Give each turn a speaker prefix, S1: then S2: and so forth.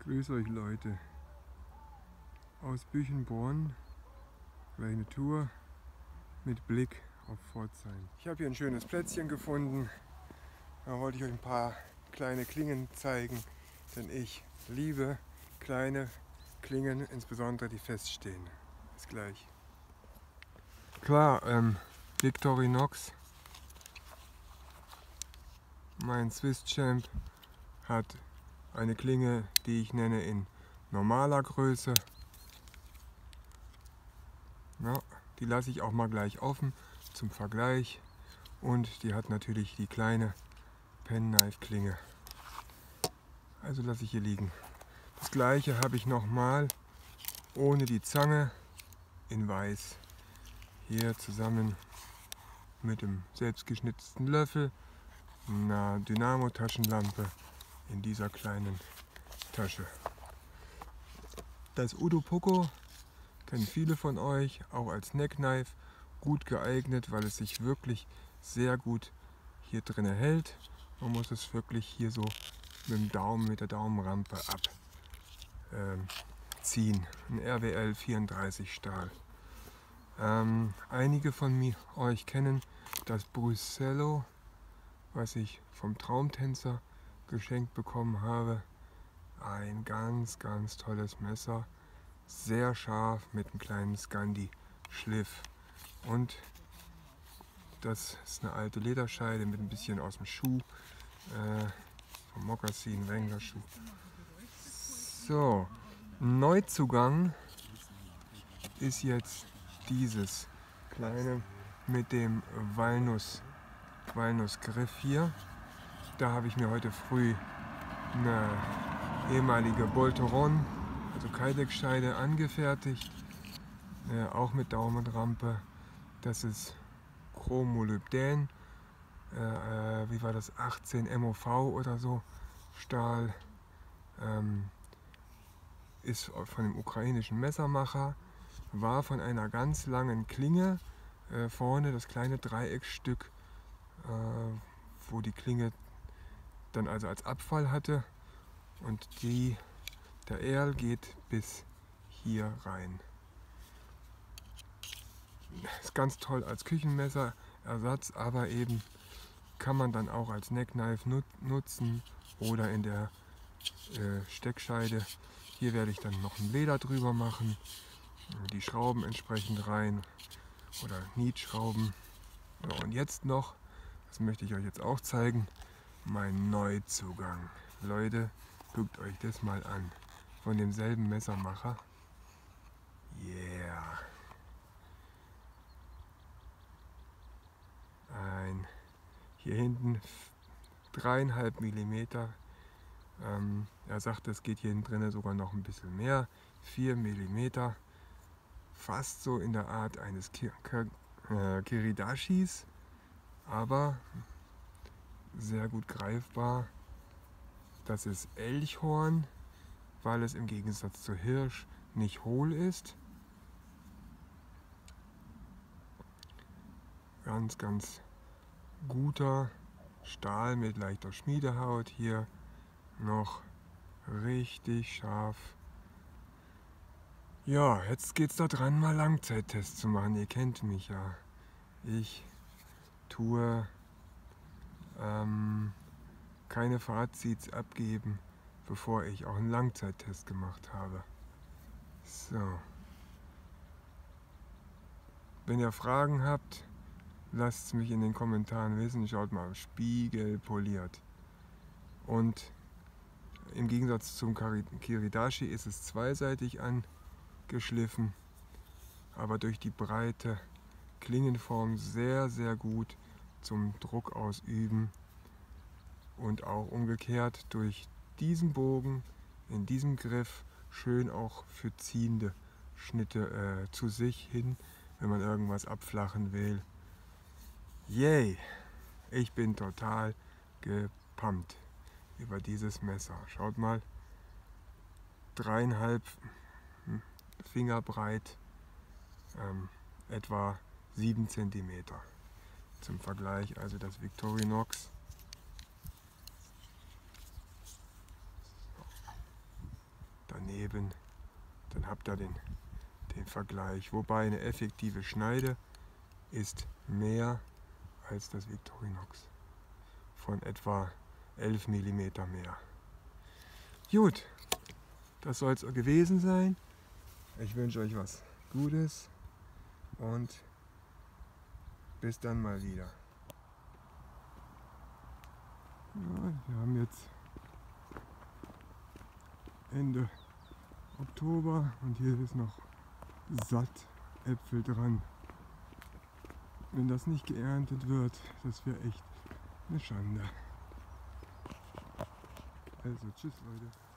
S1: Grüß euch Leute, aus Büchenborn, kleine Tour mit Blick auf Pforzheim. Ich habe hier ein schönes Plätzchen gefunden, da wollte ich euch ein paar kleine Klingen zeigen, denn ich liebe kleine Klingen, insbesondere die feststehen. Bis gleich. Klar, Victorinox, mein Swiss Champ, hat eine Klinge, die ich nenne in normaler Größe. Ja, die lasse ich auch mal gleich offen zum Vergleich. Und die hat natürlich die kleine Penknife Klinge. Also lasse ich hier liegen. Das gleiche habe ich nochmal ohne die Zange in weiß. Hier zusammen mit dem selbstgeschnitzten Löffel, einer Dynamo-Taschenlampe in dieser kleinen Tasche. Das Udo Poco kennen viele von euch, auch als Neckknife gut geeignet, weil es sich wirklich sehr gut hier drin hält. Man muss es wirklich hier so mit dem Daumen, mit der Daumenrampe abziehen. Ein RWL 34 Stahl. Einige von euch kennen das Brusello, was ich vom Traumtänzer geschenkt bekommen habe. Ein ganz tolles Messer, sehr scharf mit einem kleinen Scandi-Schliff. Und das ist eine alte Lederscheide mit ein bisschen aus dem Schuh, vom Mokassin, Wrangler-Schuh. So, Neuzugang ist jetzt dieses kleine mit dem Walnussgriff hier. Da habe ich mir heute früh eine ehemalige Bolteron, also Kydex-Scheide, angefertigt, auch mit Daumenrampe. Das ist Chromolybdän, wie war das, 18 MOV oder so, Stahl, ist von dem ukrainischen Messermacher, war von einer ganz langen Klinge, vorne das kleine Dreiecksstück, wo die Klinge dann also als Abfall hatte, und der Erl geht bis hier rein. Ist ganz toll als Küchenmesserersatz, aber eben kann man dann auch als Neckknife nutzen oder in der Steckscheide. Hier werde ich dann noch ein Leder drüber machen, die Schrauben entsprechend rein oder Nietschrauben. So, und jetzt noch, das möchte ich euch jetzt auch zeigen, mein Neuzugang. Leute, guckt euch das mal an, von demselben Messermacher. Yeah! Hier hinten 3,5 mm. Er sagt, es geht hier drinnen sogar noch ein bisschen mehr, 4 mm. Fast so in der Art eines Kiridashis, aber sehr gut greifbar. Das ist Elchhorn, weil es im Gegensatz zu Hirsch nicht hohl ist. Ganz guter Stahl mit leichter Schmiedehaut. Hier noch richtig scharf. Ja, jetzt geht's da dran, mal Langzeittests zu machen. Ihr kennt mich ja. Ich tue keine Fazits abgeben, bevor ich auch einen Langzeittest gemacht habe. So. Wenn ihr Fragen habt, lasst es mich in den Kommentaren wissen. Schaut mal, spiegelpoliert. Und im Gegensatz zum Kiridashi ist es zweiseitig angeschliffen, aber durch die breite Klingenform sehr gut zum Druck ausüben, und auch umgekehrt durch diesen Bogen in diesem Griff schön auch für ziehende Schnitte zu sich hin, wenn man irgendwas abflachen will. Yay! Ich bin total gepumpt über dieses Messer. Schaut mal, 3,5 Finger breit, etwa 7 cm. Zum Vergleich also das Victorinox. drin. Dann habt ihr den Vergleich. Wobei eine effektive Schneide ist mehr als das Victorinox. Von etwa 11 mm mehr. Gut, das soll es gewesen sein. Ich wünsche euch was Gutes und bis dann mal wieder. Ja, wir haben jetzt Ende Oktober und hier ist noch satt Äpfel dran. Wenn das nicht geerntet wird, das wäre echt eine Schande. Also tschüss Leute.